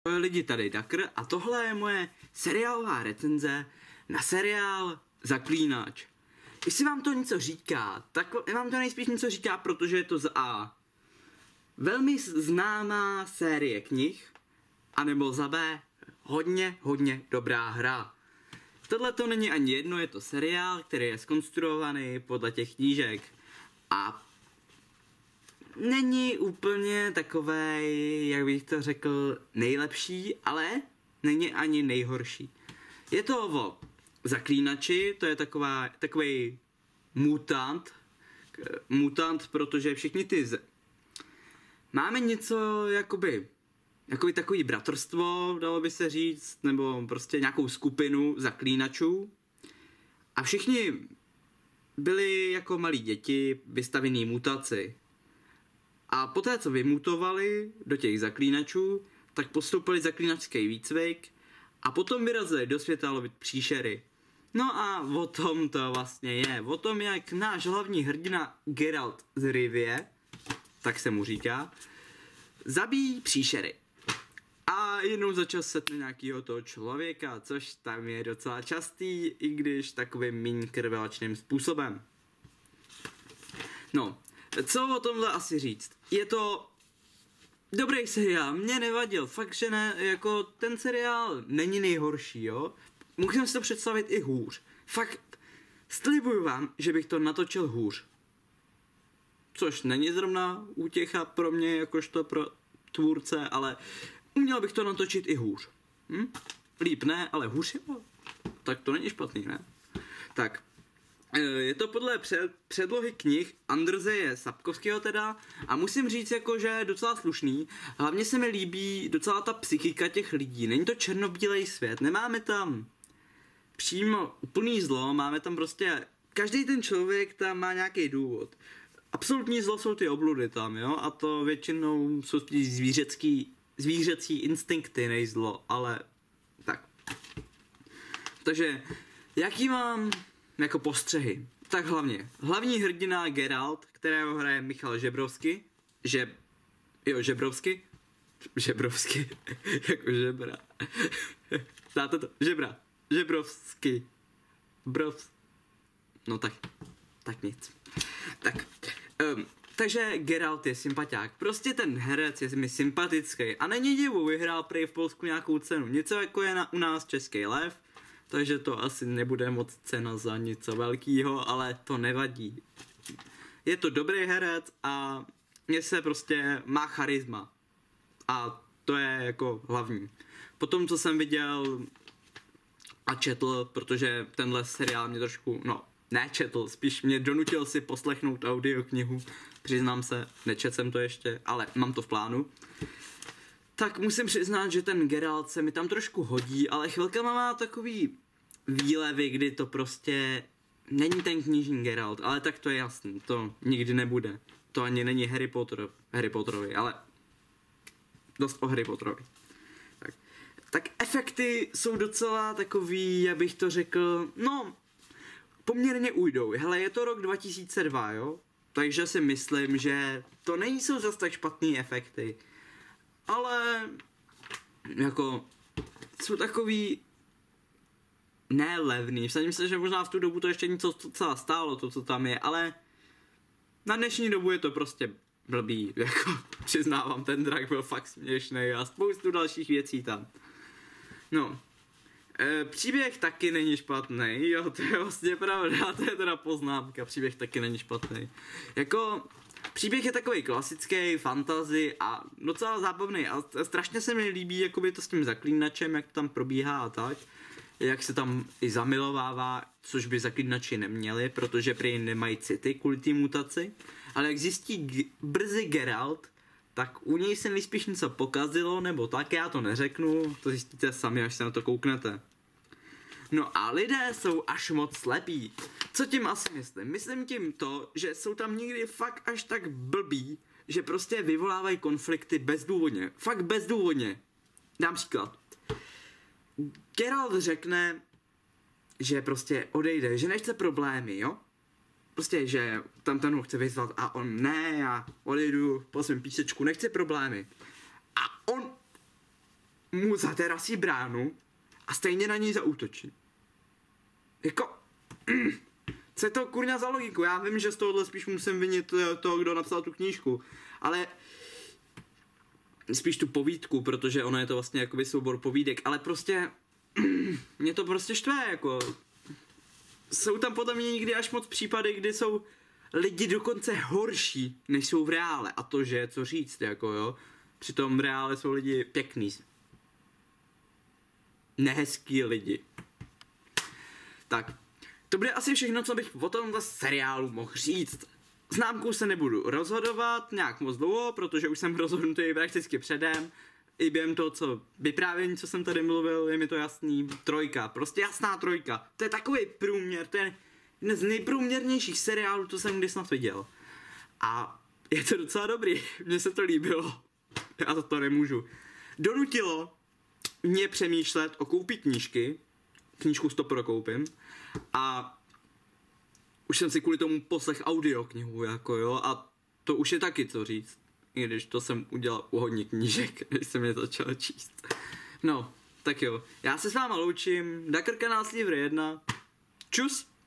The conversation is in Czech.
Lidi, tady Dakr a tohle je moje seriálová recenze na seriál Zaklínač. Jestli vám to něco říká, tak vám to nejspíš něco říká, protože je to z A. Velmi známá série knih, anebo za B hodně dobrá hra. Tohle to není ani jedno, je to seriál, který je zkonstruovaný podle těch knížek a není úplně takovej, jak bych to řekl, nejlepší, ale není ani nejhorší. Je to o zaklínači, to je takovej mutant, protože všichni máme něco jakoby takový bratrstvo, dalo by se říct, nebo prostě nějakou skupinu zaklínačů a všichni byli jako malí děti vystavený mutaci. A poté, co vymutovali do těch zaklínačů, tak postoupili zaklínačský výcvik a potom vyrazili do světa lovit příšery. No a o tom to vlastně je. O tom, jak náš hlavní hrdina Geralt z Rivie, tak se mu říká, zabíjí příšery. A jednou za čas setne nějakýho toho člověka, což tam je docela častý, i když takovým méně krvelačným způsobem. No, co o tomhle asi říct? Je to dobrý seriál, mě nevadil, fakt, že ne, jako ten seriál není nejhorší, jo? Můžeme si to představit i hůř. Fakt, slibuju vám, že bych to natočil hůř. Což není zrovna útěcha pro mě, jakožto pro tvůrce, ale uměl bych to natočit i hůř. Líp ne, ale hůř je to. Tak to není špatný, ne? Tak. Je to podle předlohy knih Andrzeje Sapkowskiego teda a musím říct jako, že je docela slušný. Hlavně se mi líbí docela ta psychika těch lidí. Není to černobílej svět, nemáme tam přímo úplný zlo, máme tam prostě, každý ten člověk tam má nějaký důvod. Absolutní zlo jsou ty obludy tam, jo, a to většinou jsou spíš zvířecí instinkty, než zlo, ale tak. Takže, jaký mám jako postřehy? Tak hlavní hrdina Geralt, kterého hraje Michal Žebrovský, Žebrovský, jako žebra. Znáte to? Žebrovský. No tak nic. Tak, takže Geralt je sympatiák. Prostě ten herec je mi sympatický a není divu, vyhrál prý v Polsku nějakou cenu. Něco jako je u nás Český lev, takže to asi nebude moc cena za něco velkýho, ale to nevadí. Je to dobrý herec a mně se prostě má charisma. A to je jako hlavní. Potom, co jsem viděl a četl, protože tenhle seriál mě trošku, nečetl, spíš mě donutil si poslechnout audioknihu. Přiznám se, nečetl jsem to ještě, ale mám to v plánu. Tak musím přiznat, že ten Geralt se mi tam trošku hodí, ale chvilkama má takový výlevy, kdy to prostě není ten knižní Geralt, ale tak to je jasný, to nikdy nebude. To ani není Harry Potterovi, ale dost o Harry Potterovi. Tak efekty jsou docela takový, jak bych to řekl, poměrně ujdou. Hele, je to rok 2002, jo? Takže si myslím, že to nejsou zase tak špatný efekty. Ale jako jsou takový nelevný. Myslím si, že možná v tu dobu to ještě něco docela stálo, to, co tam je, ale na dnešní dobu je to prostě blbý. Jako přiznávám, ten drak byl fakt směšný a spoustu dalších věcí tam. Příběh taky není špatný, jo, to je vlastně pravda, to je teda poznámka, příběh taky není špatný. Jako, příběh je takový klasický, fantasy a docela zábavný a strašně se mi líbí jakoby to s tím zaklínačem, jak to tam probíhá a tak, jak se tam i zamilovává, což by zaklínači neměli, protože prý nemají city kvůli té mutaci, ale jak zjistí brzy Geralt, tak u něj se nejspíš něco pokazilo, nebo tak, já to neřeknu, to zjistíte sami, až se na to kouknete. No a lidé jsou až moc slepí. Co tím asi myslím? Myslím tím to, že jsou tam někdy fakt až tak blbí, že prostě vyvolávají konflikty bezdůvodně. Fakt bezdůvodně. Dám příklad. Geralt řekne, že prostě odejde, že nechce problémy, jo? Prostě, že tam ten ho chce vyzvat a on ne, já odejdu po svém písečku, nechce problémy. A on mu zaterasí bránu a stejně na něj zaútočí. Jako, co je to kurňa za logiku? Já vím, že z tohohle spíš musím vinit toho, kdo napsal tu knížku, ale spíš tu povídku, protože ono je to vlastně jakoby soubor povídek, ale prostě mě to prostě štve, jako jsou tam podle mě někdy až moc případy, kdy jsou lidi dokonce horší, než jsou v reále, a to, že je co říct, jako jo, přitom v reále jsou lidi pěkný, nehezký lidi. Tak, to bude asi všechno, co bych o tomhle seriálu mohl říct. Známkou se nebudu rozhodovat nějak moc dlouho, protože už jsem rozhodnutý prakticky předem. I během toho, co vyprávění, co jsem tady mluvil, je mi to jasný. 3, prostě jasná 3. To je takový průměr, to je jeden z nejprůměrnějších seriálů, co jsem kdy snad viděl. A je to docela dobrý, mně se to líbilo. Já to nemůžu. Donutilo mě přemýšlet o koupi knížky, knížku 100 koupím, a už jsem si kvůli tomu poslech audioknihu, jako jo, a to už je taky co říct. I když to jsem udělal u hodně knížek, když jsem je začal číst. No, tak jo, já se s váma loučím, Dakrka Násliver 1, čus!